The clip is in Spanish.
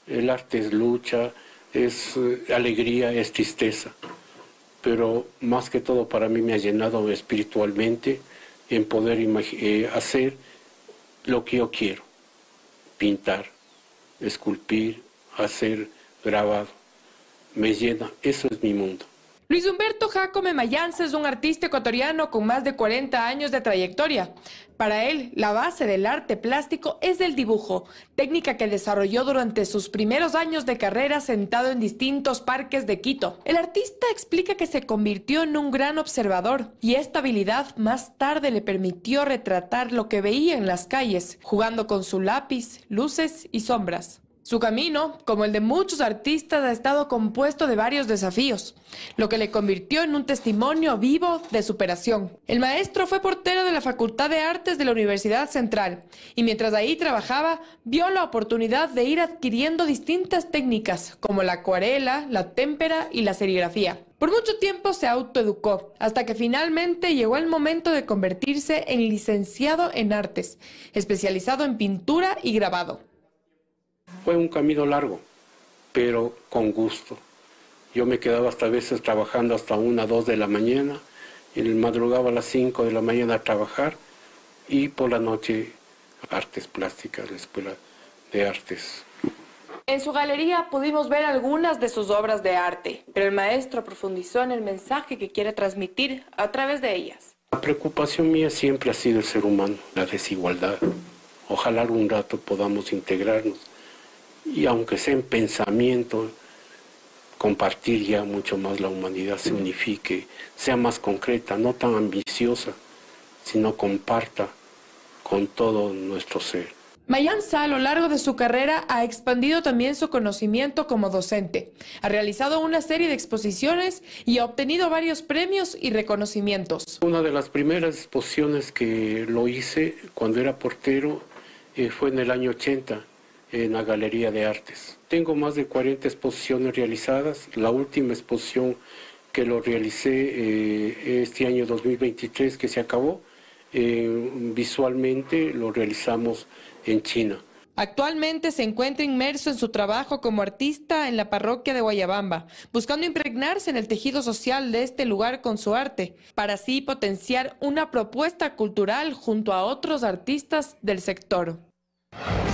El arte es lucha, es alegría, es tristeza. Pero más que todo para mí me ha llenado espiritualmente en poder hacer lo que yo quiero. Pintar, esculpir, hacer grabado. Me llena, eso es mi mundo. Luis Humberto Jacome Mayans es un artista ecuatoriano con más de 40 años de trayectoria. Para él, la base del arte plástico es el dibujo, técnica que desarrolló durante sus primeros años de carrera sentado en distintos parques de Quito. El artista explica que se convirtió en un gran observador y esta habilidad más tarde le permitió retratar lo que veía en las calles, jugando con su lápiz, luces y sombras. Su camino, como el de muchos artistas, ha estado compuesto de varios desafíos, lo que le convirtió en un testimonio vivo de superación. El maestro fue portero de la Facultad de Artes de la Universidad Central y mientras ahí trabajaba, vio la oportunidad de ir adquiriendo distintas técnicas como la acuarela, la témpera y la serigrafía. Por mucho tiempo se autoeducó, hasta que finalmente llegó el momento de convertirse en licenciado en artes, especializado en pintura y grabado. Fue un camino largo, pero con gusto. Yo me quedaba hasta a veces trabajando hasta 1, 2 de la mañana, y madrugaba a las 5 de la mañana a trabajar, y por la noche artes plásticas, la Escuela de Artes. En su galería pudimos ver algunas de sus obras de arte, pero el maestro profundizó en el mensaje que quiere transmitir a través de ellas. La preocupación mía siempre ha sido el ser humano, la desigualdad. Ojalá algún rato podamos integrarnos. Y aunque sea en pensamiento, compartir ya mucho más la humanidad, se unifique, sea más concreta, no tan ambiciosa, sino comparta con todo nuestro ser. Mayans a lo largo de su carrera ha expandido también su conocimiento como docente. Ha realizado una serie de exposiciones y ha obtenido varios premios y reconocimientos. Una de las primeras exposiciones que lo hice cuando era portero fue en el año 80. En la Galería de Artes. Tengo más de 40 exposiciones realizadas. La última exposición que lo realicé este año 2023 que se acabó, visualmente lo realizamos en China. Actualmente se encuentra inmerso en su trabajo como artista en la parroquia de Guayabamba, buscando impregnarse en el tejido social de este lugar con su arte, para así potenciar una propuesta cultural junto a otros artistas del sector.